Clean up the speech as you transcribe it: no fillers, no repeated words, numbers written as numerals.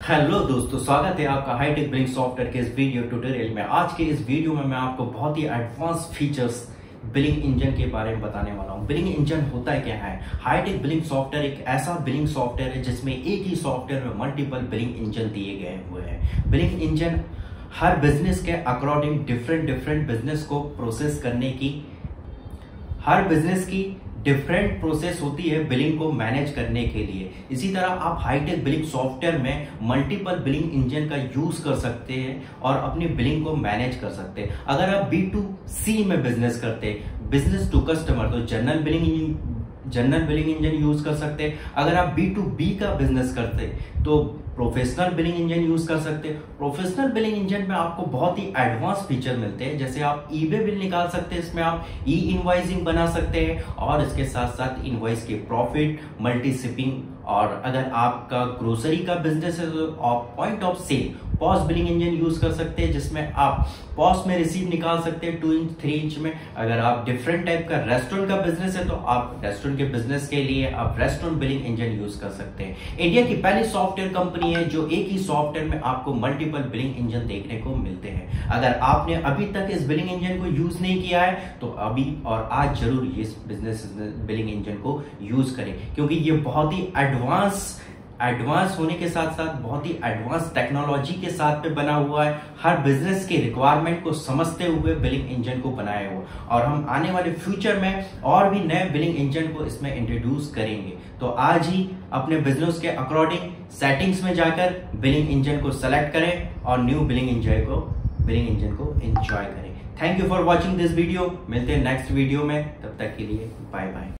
Hello दोस्तों, स्वागत है आपका हाईटेक बिलिंग सॉफ्टवेयर के इस वीडियो ट्यूटोरियल में। आज के इस वीडियो में मैं आपको बहुत ही एडवांस फीचर्स बिलिंग इंजन के बारे में बताने वाला हूं। बिलिंग इंजन होता है क्या है? हाईटेक बिलिंग सॉफ्टवेयर एक ऐसा बिलिंग सॉफ्टवेयर है जिसमें एक ही सॉफ्टवेयर में मल्टीपल बिलिंग इंजन दिए गए हुए हैं। बिलिंग इंजन हर बिजनेस के अकॉर्डिंग डिफरेंट बिजनेस को प्रोसेस करने की, हर बिजनेस की डिफरेंट प्रोसेस होती है बिलिंग को मैनेज करने के लिए। इसी तरह आप हाईटेक बिलिंग सॉफ्टवेयर में मल्टीपल बिलिंग इंजन का यूज कर सकते हैं और अपनी बिलिंग को मैनेज कर सकते हैं। अगर आप B2C में बिजनेस करते हैं, बिजनेस टू कस्टमर, तो जनरल बिलिंग इंजन यूज कर सकते हैं। अगर आप B2B का बिजनेस करते हैं तो प्रोफेशनल बिलिंग इंजन यूज कर सकते हैं। प्रोफेशनल बिलिंग इंजन में आपको बहुत ही एडवांस फीचर मिलते हैं, जैसे आप ईबे बिल निकाल सकते हैं, इसमें आप ई इनवॉइसिंग बना सकते हैं और इसके साथ साथ इनवॉइस के प्रॉफिट, मल्टी शिपिंग, और अगर आपका ग्रोसरी का बिजनेस है तो आप point of sale POS billing engine use कर सकते हैं, जिसमें आप पॉस में रिसीव निकाल सकते हैं 2 इंच 3 इंच में। अगर आप डिफरेंट टाइप का रेस्टोरेंट का बिजनेस है तो आप रेस्टोरेंट के बिजनेस के लिए आप रेस्टोरेंट बिलिंग इंजन यूज कर सकते हैं। इंडिया की पहली सॉफ्टवेयर कंपनी है जो एक ही सॉफ्टवेयर में आपको मल्टीपल बिलिंग इंजन देखने को मिलते हैं। अगर आपने अभी तक इस बिलिंग इंजन को यूज नहीं किया है तो अभी और आज जरूर इस बिजनेस बिलिंग इंजन को यूज करें, क्योंकि ये बहुत ही एडवांस होने के साथ साथ बहुत ही एडवांस टेक्नोलॉजी के साथ पे बना हुआ है। हर बिजनेस के रिक्वायरमेंट को समझते हुए बिलिंग इंजन को बनाया हुआ, और हम आने वाले फ्यूचर में और भी नए बिलिंग इंजन को इसमें इंट्रोड्यूस करेंगे। तो आज ही अपने बिजनेस के अकॉर्डिंग सेटिंग्स में जाकर बिलिंग इंजन को सेलेक्ट करें और न्यू बिलिंग इंजन को एंजॉय करें। Thank you for watching this video. मिलते हैं नेक्स्ट वीडियो में, तब तक के लिए बाय बाय।